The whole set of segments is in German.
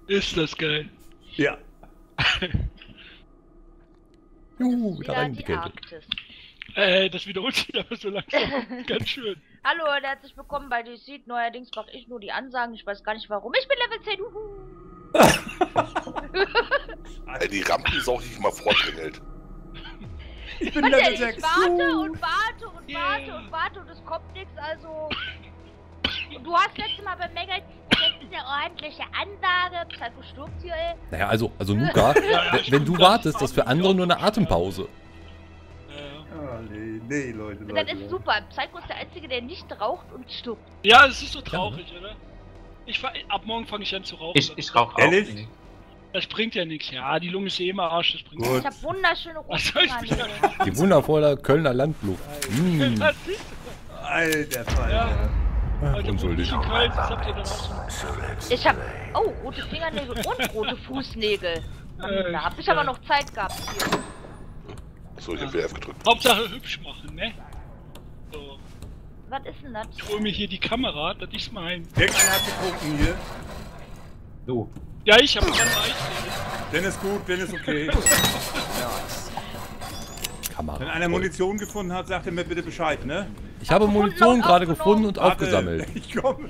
Ist das geil. Ja. Juhu, Wieder da rein die die Kälte. Arktis. Das wiederholt sich aber so langsam. Ganz schön. Hallo und herzlich willkommen bei Deceit. Neuerdings mache ich nur die Ansagen. Ich weiß gar nicht warum. Ich bin Level 10. Ey, die Rampen ist auch nicht mal vordringelt. Ich bin Und Level ich 6. warte und warte und warte und warte und es kommt nichts, also... Und du hast letztes Mal bemängelt, das ist eine ordentliche Ansage. Psycho stirbt hier, ey. Naja, also Nuka, wenn du wartest, das ist für andere nur eine Atempause. Ah, nee, Leute. Und das ist super. Psycho ist der Einzige, der nicht raucht und stirbt. Ja, es ist so traurig, oder? Ab morgen fange ich an zu rauchen. Ich rauche auch Ehrlich? nicht. Das bringt ja nichts. Ja, die Lunge ist eh immer Arsch, das bringt Gut. Ich hab wunderschöne Was soll ich mich Rosenmann. Die wundervolle Kölner Landluft. nichts. Das ist Alter Fall. Ja. Ach, unschuldig. In Köln, das habt ihr dann auch so. Ich hab... Oh, rote Fingernägel und rote Fußnägel. Da hab ich aber noch Zeit gehabt hier. Achso, ich hab WF gedrückt. Hauptsache hübsch machen, ne? So. Was ist denn das? Ich hol mir hier die Kamera, das ist mein. Irgendeiner hat getrunken hier. Du. Ja, ich hab keine Eis. Dann ist gut, dann ist okay. Kamera. Wenn einer Munition gefunden hat, sagt er mir bitte Bescheid, ne? Ich habe Munition und gerade aufgenommen. gefunden und Warte, aufgesammelt. Ich komme. Du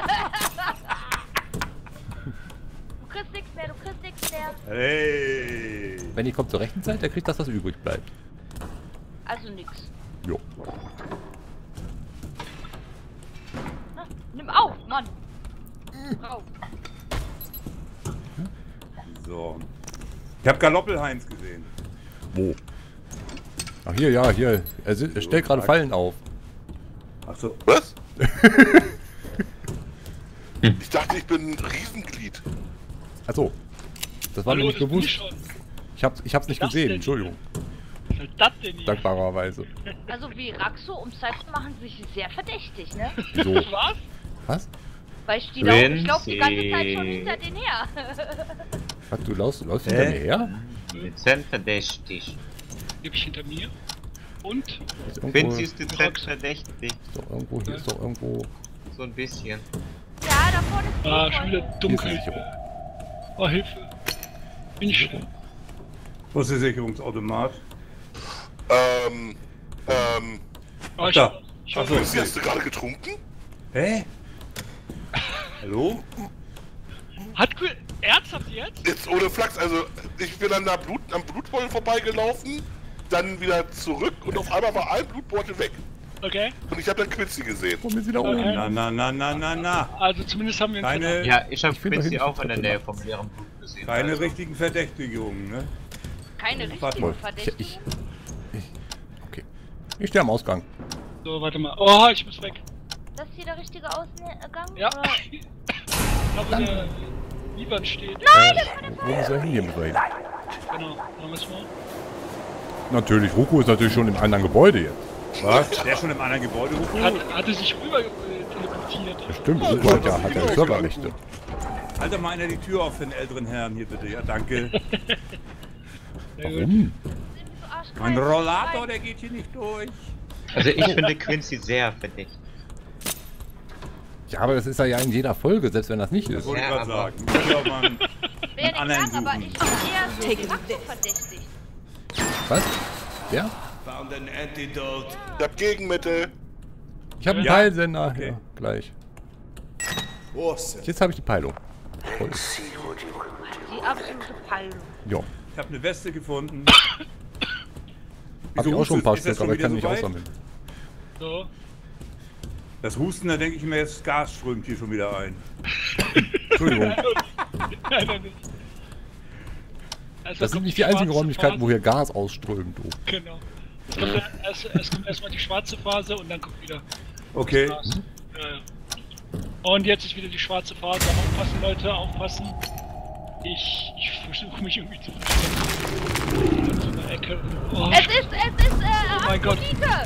kriegst nichts mehr, du kriegst nichts mehr. Hey. Wenn ihr kommt zur rechten Zeit, der kriegt das, was übrig bleibt. Also nix. Jo. Na, nimm auf, Mann. Auf. So. Ich hab Galoppelheinz gesehen. Wo? Ach hier, ja, hier. Er stellt gerade Fallen auf. Achso. Was? Ich dachte, ich bin ein Riesenglied. Achso. Das war mir nicht das bin bewusst. ich schon. Ich hab's nicht Was gesehen, denn? Entschuldigung. Was soll das denn hier? Dankbarerweise. Also wie Raxo und Psycho machen sich sehr verdächtig, ne? So. Was? Was? Weil ich die lauf die ganze Zeit schon hinter denen her. Was, du läufst hinter mir her? Dezent verdächtig. Gib ich hinter mir. Und? Ist irgendwo, Quincy ist dezent verdächtig. hier ist doch irgendwo. So ein bisschen. Ja, da vorne ist Ah, die schon wieder Freundin. Hier ist die dunkel. Sicherung. Oh, Hilfe. Bin ich schon. Wo ist der Sicherungsautomat? Oh, ich, Da. ich Ach so. Hast du gerade getrunken? Hä? Hallo? Hat Quinn ernsthaft jetzt? Jetzt ohne Flachs, also ich bin an der am Blutbeutel vorbeigelaufen, dann wieder zurück und auf einmal war ein Blutbeutel weg. Okay. Und ich habe dann Quincy gesehen. Komm jetzt wieder oben. Okay. Na. Also zumindest haben wir einen Keine, Ja, ich habe Ich find Quincy doch auch in der hinten Nähe vom leeren Blut gesehen. keine also. richtigen Verdächtigungen, ne? Keine Warte richtige mal. Verdächtige. Okay. Ich stehe am Ausgang. So, warte mal. Oh, ich muss weg. Das ist hier der richtige Ausgang? Ja. Oder? Da wo der Liebern steht. Wo muss er hin? Hier müssen wir hin. Genau. Da müssen wir. Natürlich, Ruko ist natürlich schon im anderen Gebäude jetzt. Was? Der ist schon im anderen Gebäude, Rufu? Hatte sich rüber teleportiert. Das stimmt, Ruko hat ja Serverrechte. Halt doch mal einer die Tür auf für den älteren Herrn hier bitte. Ja, danke. Warum? So arschkalt. Mein Rollator, der geht hier nicht durch. Also ich finde Quincy sehr verdächtig. Ja, aber das ist ja in jeder Folge, selbst wenn das nicht ist. Wollte ich Ja, gerade aber- sagen. Muss ja mal einen- Wäre nicht anderen lang, aber suchen. ich bin eher so wie Raxo verdächtig. Was? Wer? Ich hab Gegenmittel. Ich habe einen Ja? Peilsender. Okay. Ja, gleich. Jetzt habe ich die Peilung. Voll. Die absolute Peilung. Jo. Ich habe eine Weste gefunden. Hab ich auch schon ein paar ist das Stück, aber ich wieder kann nicht so weit? aussammeln. So. Das Husten, da denke ich mir, das Gas strömt hier schon wieder ein. Entschuldigung. Leider nicht. Also Das sind kommt nicht die einzigen schwarze Räumlichkeiten, wo Phase. hier Gas ausströmt, du. Genau. Es kommt erstmal die schwarze Phase und dann kommt wieder Okay. Gas. Ja, ja. Und jetzt ist wieder die schwarze Phase. Aufpassen, Leute, aufpassen. Ich versuche mich irgendwie zu verstecken. In so einer Ecke. Oh, Es ist, oh mein Gott. Aphrodite!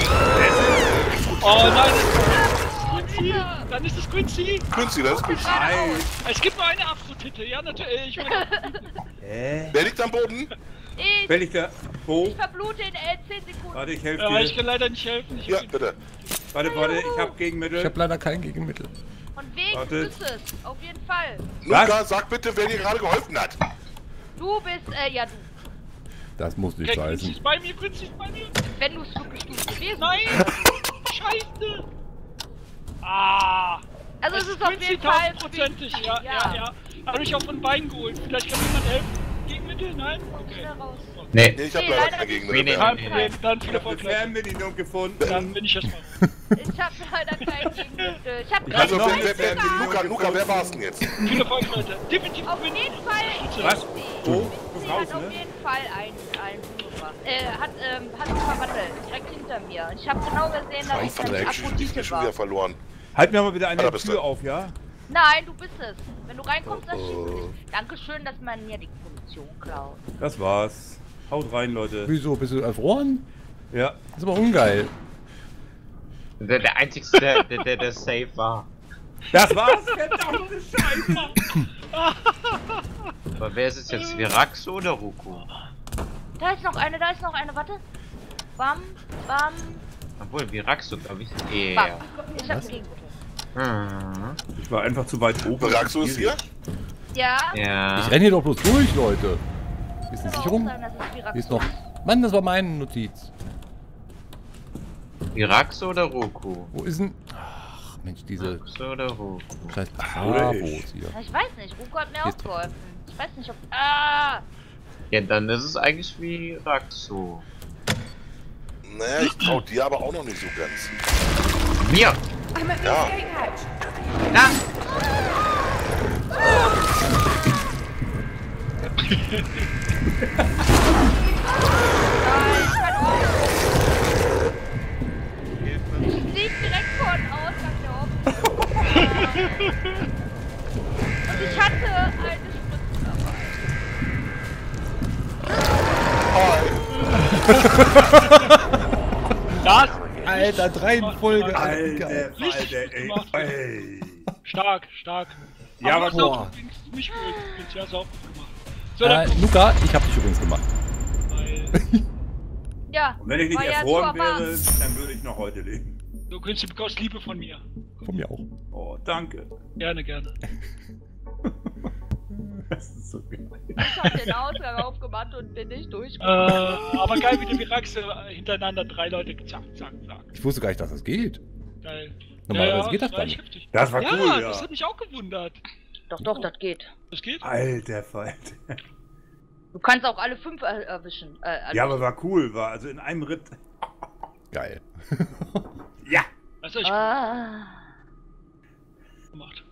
Oh nein, das ist Quincy. Dann ist es Quincy. Quincy, das ist gut. Es gibt nur eine Aphrodite. Ja, natürlich. Ich meine, Wer liegt am Boden? Ich Wer liegt da? Wo? verblute in 10 Sekunden. Warte, ich helfe ich dir. kann leider nicht helfen. Ich Ja, bitte. Warte, ich habe Ich Gegenmittel. habe leider kein Gegenmittel. Von wegen, du Wartet. bist es. Auf jeden Fall. Luca, sag bitte, wer dir gerade geholfen hat. Du bist, ja du. Das muss nicht Okay, Quincy heißen. ist bei mir, Quincy ist bei mir. Wenn du es wirklich gewesen Nein! Scheiße! Ah! Also es ist auf Quincy jeden Fall... 1000%ig, ja. Hab ich auch von beiden geholt. Vielleicht kann jemand helfen. Gegenmittel? Nein? Okay. Schnell raus. Nee. Nee, ich hab Nee, leider leider keine nicht. Gegenmittel Nee, mehr. Kein Problem, dann viel Ich habe Erfolg. eine Fernbedienung gefunden. Dann bin ich erstmal. Ich hab leider kein Gegenmittel. Ich hab Ich Also, hab noch wer, eine Fernbedienung Luca, gefunden. wer war's denn jetzt? Viel Erfolg, Leute. Definitiv auf Quincy. jeden Fall... Was? Wo? Sie Raus, hat auf ne? jeden Fall einen umgebracht. Hat sich verwandelt. Direkt hinter mir. Und ich habe genau gesehen, dass ich Scheiße, dann ich bin Aphrodite schon wieder war. verloren. Halt mir mal wieder Ah, eine da bist Tür du. auf, ja? Nein, du bist es. Wenn du reinkommst, dann schießt du dich. Dankeschön, dass man mir die Munition klaut. Das war's. Haut rein, Leute. Wieso? Bist du erfroren? Ja. Das ist aber ungeil. Der einzigste, der safe war. Das war's, verdammte Scheiße. Aber wer ist es jetzt? Viraxo oder Ruko? Da ist noch eine, warte. Bam, bam, Obwohl, Viraxo, glaube ich. bam. Yeah. Ich hab einen Gegenmittel. Mhm. Ich war einfach zu weit oben. Viraxo ist hier? Ja. Ja. Ich renne hier doch bloß durch, Leute. Ist eine Kann auch Sicherung? sein, dass es Viraxo Hier ist noch... Mann, das war meine Notiz. Viraxo oder Ruko? Wo ist denn... Ach, Mensch, diese Viraxo oder Ruko? scheiß Oder Bravos ich. hier. Ja, ich weiß nicht, Ruko hat mir Hier auch ist- geholfen. Ich weiß nicht, ob... Ah! Ja, dann ist es eigentlich Viraxo. Naja, ich trau dir aber auch noch nicht so ganz. Mir! Ja. Na! Ich flieg direkt von Ausgang der Opfer. Und ich hatte eine Spritze dabei. Das! Alter, 3 in Folge. Alter, Nicht Alter, ey. gemacht. Ey. Stark, stark. Ja, aber du hast auch boah. übrigens mich geholt. Quincy, hast du auch gut gemacht. So, dann guck Luca, ich hab dich übrigens gemacht. mal. Ja. Und wenn ich nicht war ja erfroren zu erwarten. wäre, dann würde ich noch heute leben. Du Quincy bekommst Liebe von mir. Von mir auch. Oh, danke. Gerne, gerne. Das ist so geil. Ich hab den Ausgang aufgemacht und bin nicht durch. Aber geil, wie der Viraxe hintereinander 3 Leute zack, zack, zack. Ich wusste gar nicht, dass das geht. Geil. Normalerweise geht das war gar echt nicht. heftig. Das war Ja, cool, ja. das hat mich auch gewundert. Doch, das geht. Das geht? Alter Falter. Du kannst auch alle 5 erwischen. Ja, aber war cool, war also in einem Ritt. Geil. Ja. Das hab ich Ah. gemacht.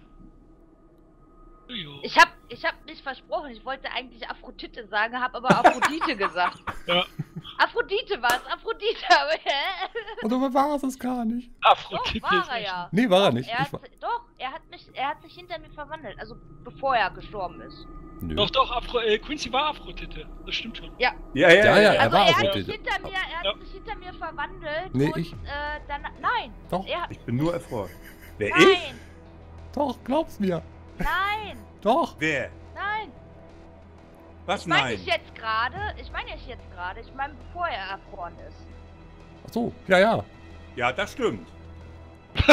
Ich hab nicht versprochen, ich wollte eigentlich Aphrodite sagen, hab aber Aphrodite gesagt. Ja. Aphrodite war's, Aphrodite, aber Oder war es gar nicht? doch, Aphrodite war ist er echt- ja. Nee, war er nicht. Er Ich hat, war... doch, er hat sich hinter mir verwandelt, also bevor er gestorben ist. Nö. Doch, Quincy war Aphrodite. Das stimmt schon. Ja, Ja, er Also war er hat Aphrodite. sich hinter mir, Ja. verwandelt Nee, und ich- dann, nein, Doch. er, Ich bin nur erfroren. Wer ich? nein, Doch, glaub's mir. nein, Doch. Wer? nein. Was Ich meine nein? ich jetzt gerade, ich meine bevor er erfroren ist. Ach so, ja. Ja, das stimmt. Das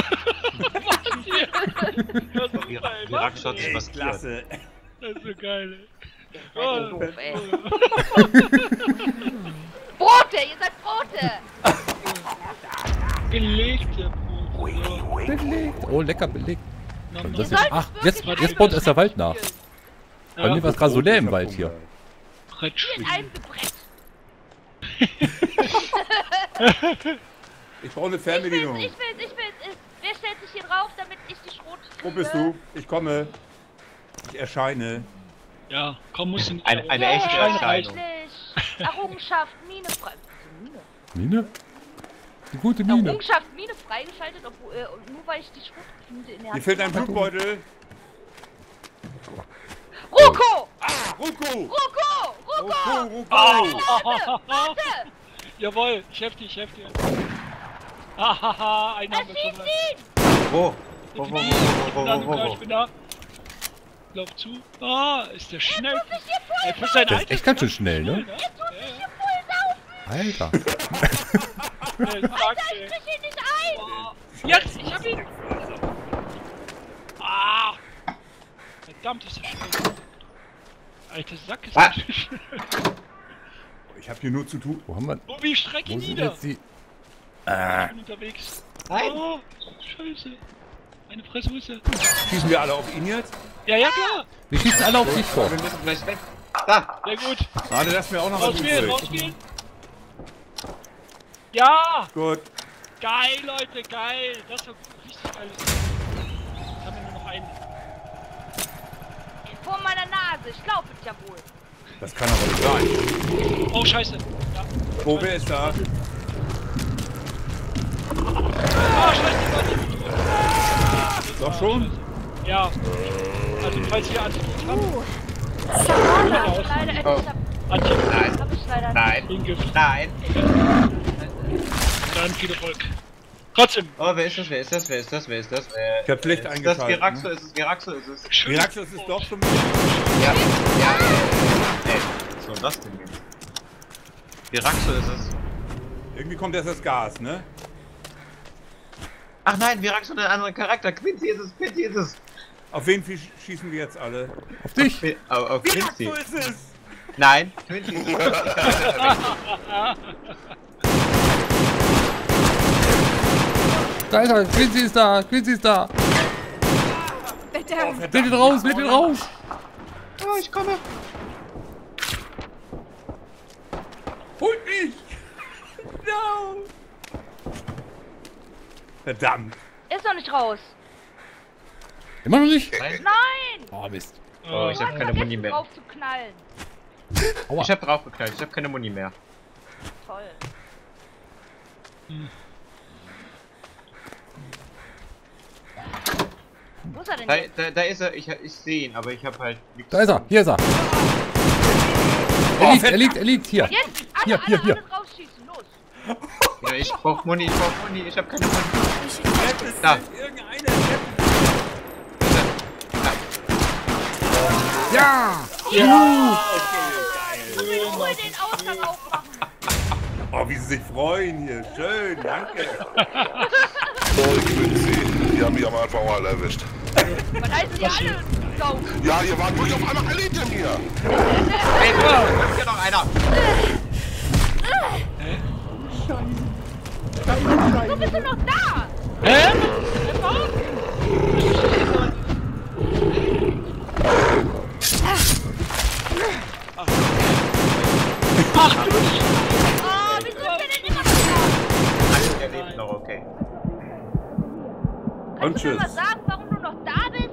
ist geil, Viraxo hat was? sich Ey, was klasse. Das ist so geil. Ihr Oh. seid so doof, ey. Brote, ihr seid Brote! Belegte Brot. Belegt. Oh, lecker belegt. Ja. Das Ihr ist, sollt ach, wirklich jetzt baut erst der Wald nach. Bei mir Ja, war es gerade so leer im Ich hab Wald hier. Hunger. Retsch. In einem Gebrett. Ich brauche eine Ich Fernbedienung. will's. Wer stellt sich hier drauf, damit ich die Schrot Wo bist du? Ich komme. Ich erscheine. Ja, komm, musst du nicht. Eine Yeah, echte Erscheinung. endlich. Errungenschaft, Mine frei. Mine. Mine? Die gute Mine. Errungenschaft, Mine freigeschaltet, obwohl, nur weil ich die Schrotflinte in der Mir Hand fehlt ein habe. Blutbeutel. Ruko! Ruku! Ruko! Ruko! Ruku! Warte! Jawohl, ich helf dir, ich helf dir. Hahaha, einen haben wir schon Erschießt mal. ihn! Wo? Ich bin da. Lauf zu. Ah, ist der schnell. Muss ich hier voll, Für sein Der ist echt ganz schön schnell, ne? jetzt muss ich hier voll saufen! Alter. Alter, ich krieg ihn nicht ein! Jetzt, ich hab ihn. verdammt, ist das schnell. Alter Sack ist Ah. das schnell. Ich habe hier nur zu tun. Wo haben wir... Bobby, strecke Wo sind nieder. jetzt die... Ich bin unterwegs. Nein! Oh, scheiße. Eine Fressmusse. Schießen wir alle auf ihn jetzt? Ja, ja, klar. Wir schießen alle auf dich vor. Wir müssen gleich weg. Da! Sehr gut. Warte, lass mir auch noch was Rauswählen, übrig. rauswählen. Ja! Gut. Geil, Leute, geil. Das war richtig geil. Jetzt haben wir nur noch einen. Vor meiner Nase, ich glaube es ja wohl. Das kann aber nicht sein. Oh, scheiße. Ja. Wo, wer ist da? Ah, scheiße, Leute. Doch schon? Ja. Also, falls ihr Antidot habt, Hab ich leider Oh. Antidot, Nein! Hab ich leider nicht. Nein! Gift, Nein! dann viel Erfolg. Trotzdem. Oh, wer ist das? Wer ist das? Wer ist das? Wer ist das? Ich hab Licht Ist das eingeschaltet, Viraxo? ne? Ist es Viraxo? Ist es... Schön. Miraxus ist doch schon wieder. Ja, ja. Ey, was soll das denn jetzt? Viraxo ist es. Irgendwie kommt erst das Gas, ne? Ach nein, Viraxo hat einen anderen Charakter. Quincy ist es, Quincy ist es. Auf wen schießen wir jetzt alle? Auf dich. Auf Quincy. Miraxus ist es! Nein, Quincy ist es. Da ist er. Quincy ist da. Quincy ist da. Oh, Leg ihn raus. Leg ihn raus. Oh, ich komme. Holt mich! No! Verdammt! Ist noch nicht raus. Immer noch nicht? Nein. Nein! Oh, Mist. Oh, ich Du hab hast keine Muni vergessen mehr. drauf zu knallen. Aua. Ich hab draufgeknallt, ich hab keine Muni mehr. Toll. Wo ist er denn jetzt? Da ist er, ich sehe ihn, aber ich hab halt nichts. Da ist er. Hier ist er. Er liegt. Hier. Jetzt! Hier, Alle hier. rausschießen, los! Ja, ich brauch Muni, ich hab keine Muni. Jetzt Da. ist irgendeiner. Ja. Hol den Ausgang aufmachen! Oh, wie sie sich freuen hier. Schön, danke. Sorry, Quincy. Die haben mich am Anfang mal erwischt. Was heißt ihr alle saufen? Ja, ihr wart wirklich auf einmal alle hinter mir. Hey, da ist hier noch einer. Du bist doch noch da! Hä? Oh, wieso ist der denn immer noch da? Der lebt noch, okay. Und Kannst du mir tschüss. mal sagen, warum du noch da bist?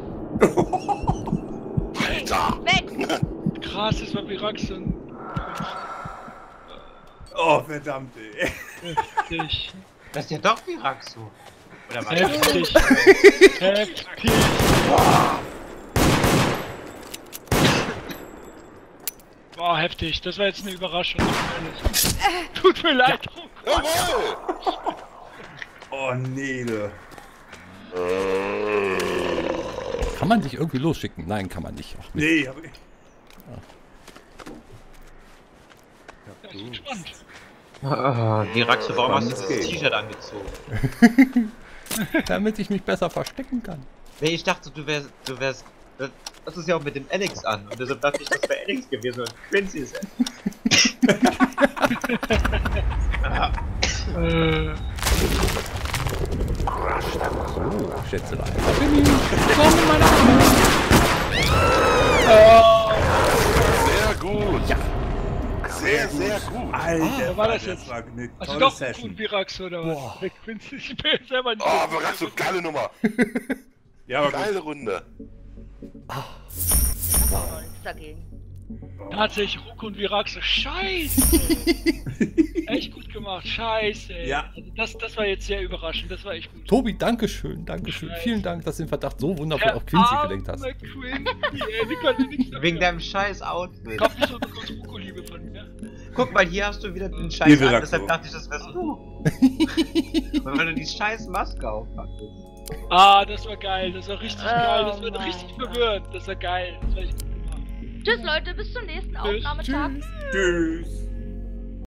Alter. Weg! Krass, das war Viraxo. Oh, verdammt, ey. Heftig. Das ist ja doch Viraxo. Oder was? Heftig. Heftig. Boah, heftig. Das war jetzt eine Überraschung. Tut mir leid. Jawohl. Oh, Nele. Kann man dich irgendwie losschicken? Nein, kann man nicht. Ach, Mist. Nee, hab ich. Das wird spannend. Ah, Viraxo, warum hast du das dieses geht. T-Shirt angezogen? Damit ich mich besser verstecken kann. Nee, ich dachte, du wärst. Das ist ja auch mit dem Alex an. Und deshalb dachte ich, das wäre Alex gewesen und Quincy ist So, Schätzelein. Sehr gut. Ja. Sehr, sehr gut. Alter, wo war das jetzt? war eine Also tolle doch Session. gut Viraxo oder was? Der Quincy, ich bin selber nicht. Oh, Viraxo, geile Nummer. Ja, aber gut. Geile Runde. Nichts dagegen. Tatsächlich Ruko und Viraxo. Scheiße! Echt gut gemacht. Scheiße. Ey. Ja. Also das war jetzt sehr überraschend. Das war echt gut. Tobi, Dankeschön. Dankeschön. Scheiße. Vielen Dank, dass du den Verdacht so wundervoll auf Quincy gelenkt hast. arme Quincy, ey, die konnte nichts dafür. wegen deinem scheiß Outfit. Kauf nicht so eine große Ruko-Liebe von mir. Guck mal, hier hast du wieder den Hier, Scheiß an, Viraxo. deshalb dachte ich, das wärst du. Weil du die scheiß Maske aufhattest. Ah, das war geil. Das war richtig Oh geil. Das war mein richtig Gott. verwirrend. Das war geil. Das war echt gut gemacht. Tschüss Leute, bis zum nächsten Aufnahmetag. Tschüss. Tschüss.